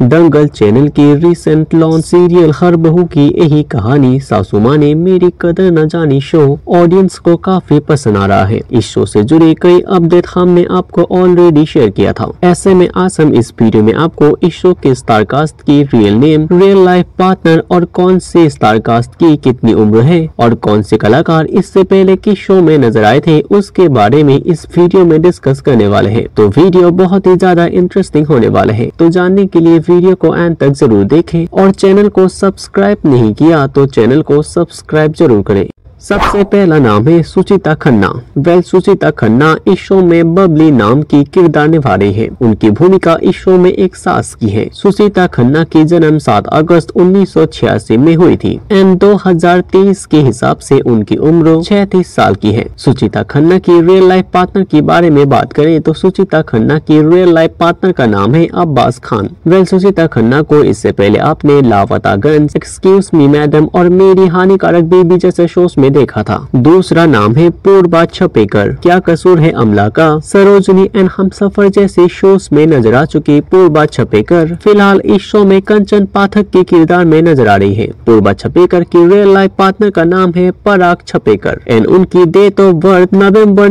दंगल channel की recent launch serial हर बहू की यही कहानी सासू माँ ने मेरी कदर न जानी शो ऑडियंस को काफी पसंद आ रहा है। इस शो से जुड़े कई अपडेट हमने आपको ऑलरेडी शेयर किया था। ऐसे में आज हम इस वीडियो में आपको इस शो के स्टार कास्ट की real name, real life partner और कौन से स्टार कास्ट की कितनी उम्र है और कौन से कलाकार इससे पहले किस शो में नजर आए थे उसके बारे में इस वीडियो में डिस्कस करने वाले हैं। तो वीडियो बहुत ही ज्यादा इंटरेस्टिंग होने वाला है। तो जानने के लिए वीडियो को एंड तक जरूर देखें और चैनल को सब्सक्राइब नहीं किया तो चैनल को सब्सक्राइब जरूर करें। सबसे पहला नाम है सुचिता खन्ना। सुचिता खन्ना इस शो में बबली नाम की किरदार निभा रही है। उनकी भूमिका इस शो में एक सास की है। सुचिता खन्ना की जन्म 7 अगस्त 1986 में हुई थी एंड 2023 के हिसाब से उनकी उम्र 36 साल की है। सुचिता खन्ना की रियल लाइफ पार्टनर के बारे में बात करें तो सुचिता खन्ना की रियल लाइफ पार्टनर का नाम है अब्बास खान। सुचिता खन्ना को इससे पहले आपने लापतागंज, एक्सक्यूज मी मैडम और मेरी हानिकारक बेबी जैसे शोज में देखा था। दूसरा नाम है पूर्वा छपेकर। क्या कसूर है अमला का, सरोजनी एंड हमसफर जैसे शोज में नजर आ चुकी पूर्वा छपेकर फिलहाल इस शो में कंचन पाठक के किरदार में नजर आ रही है। पूर्वा छपेकर की रियल लाइफ पार्टनर का नाम है पराग छपेकर एंड उनकी डेट ऑफ बर्थ नवंबर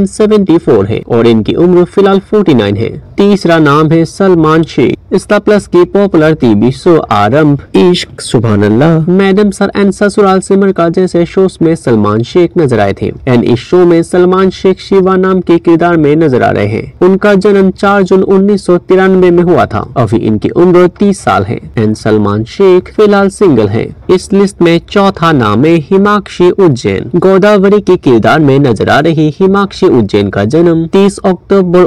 1974 है और इनकी उम्र फिलहाल 49 है। तीसरा नाम है सलमान शेख। स्टार प्लस की popular TV show Aarambh, Ishq, सुभान अल्लाह, madam sir and Sasural Simar का जैसे शोज में सलमान शेख नजर आए थे एंड इस शो में सलमान शेख शिवा नाम के किरदार में नजर आ रहे हैं। उनका जन्म 4 जून 1993 में हुआ था। अभी इनकी उम्र 30 साल है एंड सलमान शेख फिलहाल सिंगल है। इस लिस्ट में चौथा नाम है हिमाक्षी उज्जैन। गोदावरी के किरदार में नजर आ रही हिमाक्षी उज्जैन का जन्म 30 अक्टूबर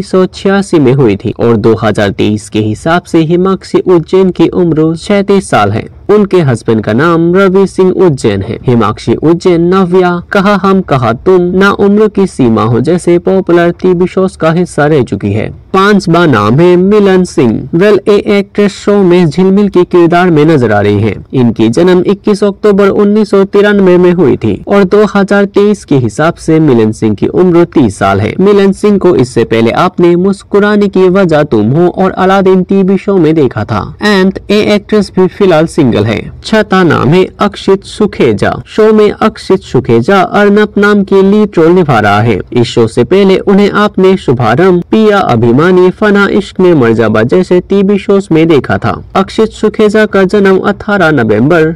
1986 में हुई थी और 2023 के हिसाब से हिमाक्षी उज्जैन की उम्र 36 साल है। उनके हस्बैंड का नाम रवि सिंह उज्जैन है। हिमाक्षी उज्जैन नव्या, कहा हम कहा तुम, ना उम्र की सीमा हो जैसे पॉपुलर टीवी शोज का हिस्सा रह चुकी है। पांचवा नाम है Milan Singh. A actress show में झिलमिल के किरदार में नजर आ रही है। इनकी जन्म 21 अक्टूबर 1993 में हुई थी और 2023 के हिसाब से मिलन सिंह की उम्र 30 साल है। मिलन सिंह को इससे पहले आपने मुस्कुराने की वजह तुम हो और अलादीन टीवी शो में देखा था एंड ए एक्ट्रेस भी फिलहाल सिंगल है। छठा नाम है अक्षित सुखेजा। शो में अक्षित सुखेजा अर्नब नाम की लीड रोल निभा रहा है। इस शो से पहले उन्हें आपने शुभारंभ, पिया अभिमानी, फना इश्क में मरजाबा जैसे टीवी शोज में देखा था। अक्षित सुखेजा का जन्म 18 नवंबर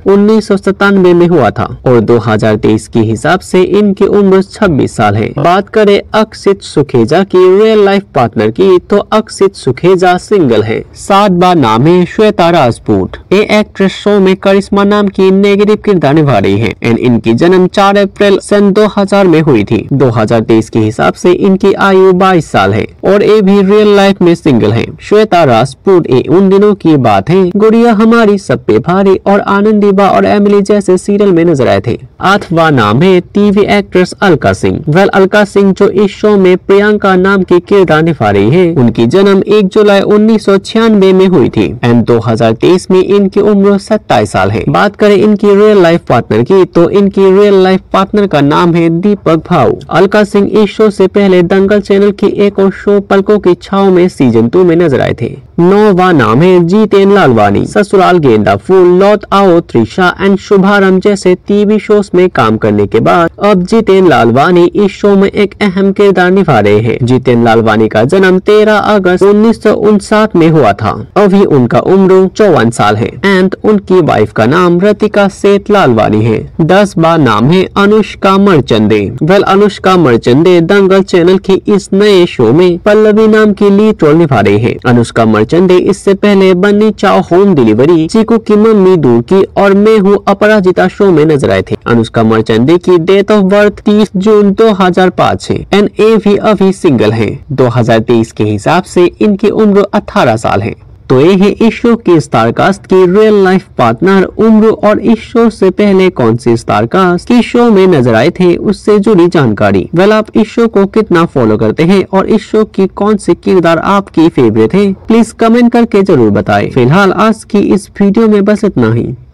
1997 में हुआ था और 2023 के हिसाब से इनकी उम्र 26 साल है। बात करें अक्षित सुखेजा की रियल लाइफ पार्टनर की तो अक्षित सुखेजा सिंगल है। सातवां नाम है Shweta Rajput. A actress show में करिश्मा नाम की नेगेटिव किरदार निभा रही है एंड इनकी जन्म 4 अप्रैल सन 2000 में हुई थी। 2023 के हिसाब से इनकी आयु 22 साल है और ये भी रियल लाइफ में सिंगल है। श्वेता राजपूत ये उन दिनों की बात है गुड़िया हमारी सब पे भारी और आनंदी बा और एमिली जैसे सीरियल में नजर आए थे। आठवां नाम है टीवी एक्ट्रेस अलका सिंह। अलका सिंह जो इस शो में प्रियंका नाम की किरदार निभा रही है। उनकी जन्म 1 जुलाई 1996 में हुई थी एंड 2023 में इनकी उम्र 27 साल है। बात करें इनकी रियल लाइफ पार्टनर की तो इनकी रियल लाइफ पार्टनर का नाम है दीपक भाऊ। अलका सिंह इस शो से पहले दंगल चैनल की एक और शो पलकों की छाव में सीजन 2 में नजर आए थे। नौवां नाम है जितेन लालवानी। ससुराल गेंदा फूल, लौट आओ त्रिशा एंड शुभारंभ जैसे टीवी शोज में काम करने के बाद अब जितेन लालवानी इस शो में एक अहम किरदार निभा रहे हैं। जितेन लालवानी का जन्म 13 अगस्त 1959 में हुआ था। अभी उनका उम्र 54 साल है एंड उनकी वाइफ का नाम रतिका सेठ लालवानी है। 10वां नाम है अनुष्का मर्चंडे। अनुष्का मर्चंडे दंगल चैनल की इस नए शो में पल्लवी नाम की लीड रोल निभा रही है। अनुष्का मर्चंडे इससे पहले बन्नी चाओ होम डिलीवरी, चीकू की मम्मी दूर की और मैं हूँ अपराजिता शो में नजर आए थे। अनुष्का मर्चंडे की डेट ऑफ बर्थ 30 जून 2005 है एंड ए भी अभी सिंगल है। 2023 के हिसाब से इनकी उम्र 18 साल है। तो ये है इस शो की स्टार कास्ट की रियल लाइफ पार्टनर, उम्र और इस शो से पहले कौन से स्टार कास्ट किस शो में नजर आए थे उससे जुड़ी जानकारी। आप इस शो को कितना फॉलो करते हैं और इस शो की कौन से किरदार आपकी फेवरेट है, प्लीज कमेंट करके जरूर बताएं। फिलहाल आज की इस वीडियो में बस इतना ही।